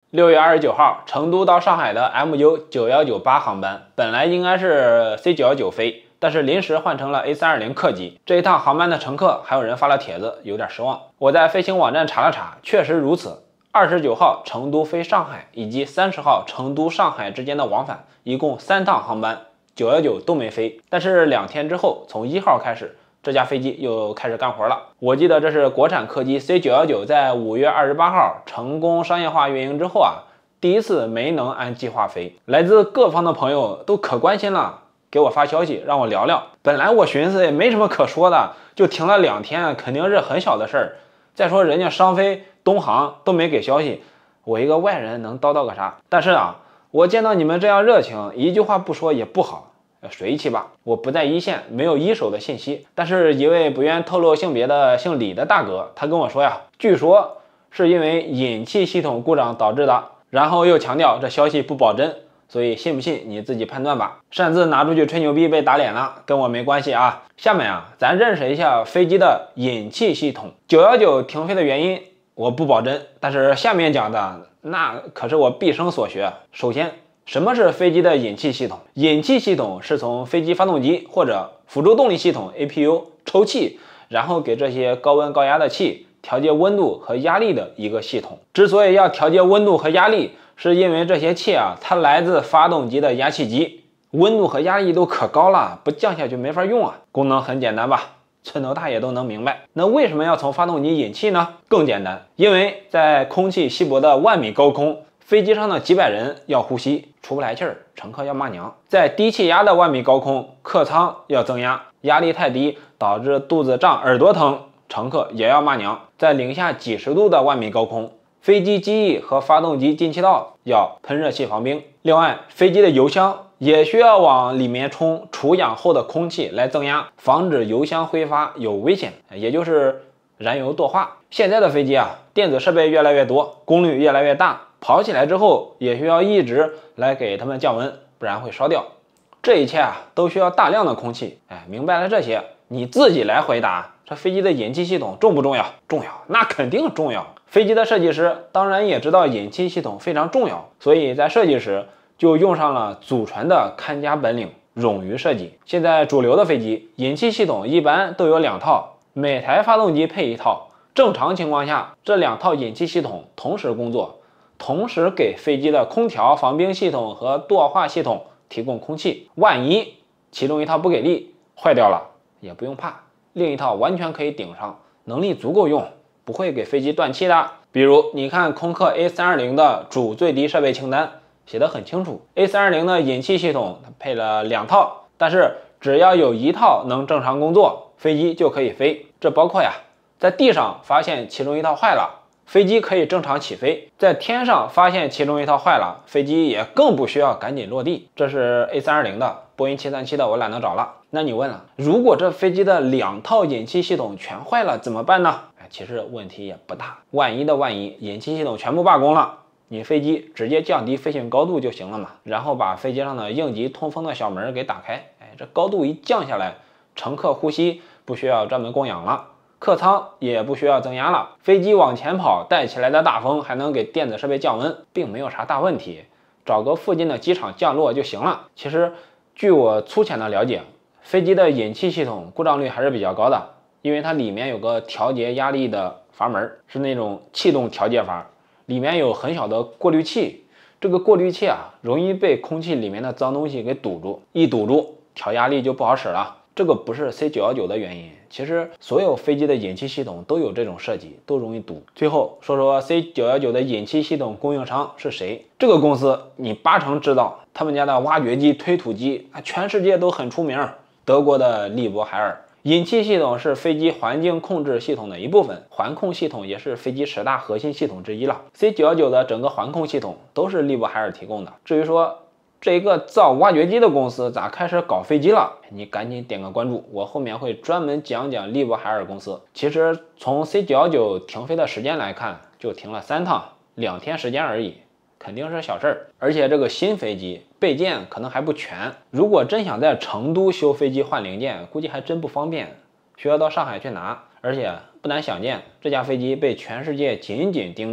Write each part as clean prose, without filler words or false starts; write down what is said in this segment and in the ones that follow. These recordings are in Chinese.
6月29号，成都到上海的 MU9198航班本来应该是 C919 飞，但是临时换成了 A320 客机。这一趟航班的乘客还有人发了帖子，有点失望。我在飞行网站查了查，确实如此。29号成都飞上海以及30号成都上海之间的往返，一共3趟航班，919都没飞。但是2天之后，从1号开始，这架飞机又开始干活了。我记得这是国产客机 C919在5月28号成功商业化运营之后第一次没能按计划飞。来自各方的朋友都可关心了，给我发消息让我聊聊。本来我寻思也没什么可说的，就停了2天，肯定是很小的事儿。再说人家商飞、东航都没给消息，我一个外人能叨叨个啥？但是我见到你们这样热情，一句话不说也不好。水一期吧，我不在一线，没有一手的信息。但是一位不愿透露性别的姓李的大哥，他跟我说据说是因为引气系统故障导致的，然后又强调这消息不保真，所以信不信你自己判断吧。擅自拿出去吹牛逼被打脸了，跟我没关系啊。下面咱认识一下飞机的引气系统。919停飞的原因我不保真，但是下面讲的那可是我毕生所学。首先，什么是飞机的引气系统？引气系统是从飞机发动机或者辅助动力系统 APU 抽气，然后给这些高温高压的气调节温度和压力的一个系统。之所以要调节温度和压力，是因为这些气它来自发动机的压气机，温度和压力都可高了，不降下去没法用功能很简单吧，寸头大爷都能明白。那为什么要从发动机引气呢？更简单，因为在空气稀薄的10000米高空，飞机上的几百人要呼吸，出不来气儿，乘客要骂娘。在低气压的10000米高空，客舱要增压，压力太低导致肚子胀、耳朵疼，乘客也要骂娘。在零下几十度的10000米高空，飞机机翼和发动机进气道要喷热气防冰。另外，飞机的油箱也需要往里面充除氧后的空气来增压，防止油箱挥发有危险，也就是燃油惰化。现在的飞机电子设备越来越多，功率越来越大，跑起来之后也需要一直来给它们降温，不然会烧掉。这一切都需要大量的空气。明白了这些，你自己来回答，这飞机的引气系统重不重要？重要，那肯定重要。飞机的设计师当然也知道引气系统非常重要，所以在设计时就用上了祖传的看家本领——冗余设计。现在主流的飞机引气系统一般都有2套，每台发动机配1套。正常情况下，这2套引气系统同时工作，同时给飞机的空调、防冰系统和惰化系统提供空气。万一其中1套不给力，坏掉了也不用怕，另一套完全可以顶上，能力足够用，不会给飞机断气的。比如你看空客 A320 的主最低设备清单写得很清楚， A320 的引气系统它配了2套，但是只要有1套能正常工作，飞机就可以飞。这包括在地上发现其中1套坏了，飞机可以正常起飞；在天上发现其中1套坏了，飞机也更不需要赶紧落地。这是 A320 的，波音737的我懒得找了。那你问了，如果这飞机的2套引气系统全坏了怎么办呢？其实问题也不大，万一的万一，引气系统全部罢工了，你飞机直接降低飞行高度就行了嘛，然后把飞机上的应急通风的小门给打开，这高度一降下来，乘客呼吸不需要专门供氧了，客舱也不需要增压了，飞机往前跑带起来的大风还能给电子设备降温，并没有啥大问题，找个附近的机场降落就行了。其实据我粗浅的了解，飞机的引气系统故障率还是比较高的，因为它里面有个调节压力的阀门，是那种气动调节阀，里面有很小的过滤器，这个过滤器容易被空气里面的脏东西给堵住，一堵住调压力就不好使了。这个不是 C919 的原因，其实所有飞机的引气系统都有这种设计，都容易堵。最后说说 C919 的引气系统供应商是谁？这个公司你80%知道，他们家的挖掘机、推土机全世界都很出名，德国的利伯海尔。引气系统是飞机环境控制系统的一部分，环控系统也是飞机10大核心系统之一了。C919 的整个环控系统都是利伯海尔提供的。至于说这一个造挖掘机的公司咋开始搞飞机了，你赶紧点个关注，我后面会专门讲讲利伯海尔公司。其实从 C919 停飞的时间来看，就停了3趟，2天时间而已，肯定是小事儿。而且这个新飞机备件可能还不全，如果真想在成都修飞机换零件，估计还真不方便，需要到上海去拿。而且不难想见，这架飞机被全世界紧紧盯着，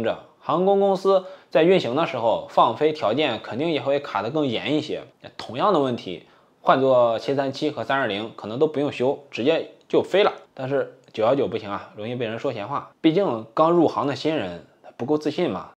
航空公司在运行的时候放飞条件肯定也会卡得更严一些。同样的问题，换做737和320可能都不用修，直接就飞了。但是919不行啊，容易被人说闲话，毕竟刚入行的新人不够自信嘛。